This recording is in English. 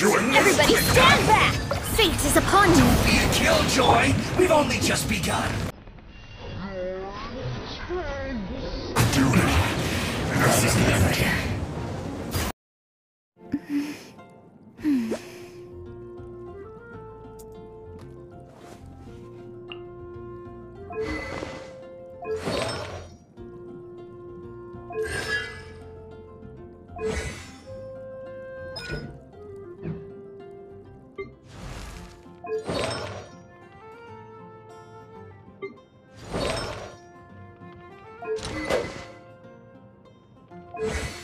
Everybody stand back! Fate is upon you! Be a killjoy! We've only just begun! Do it! This is the end. You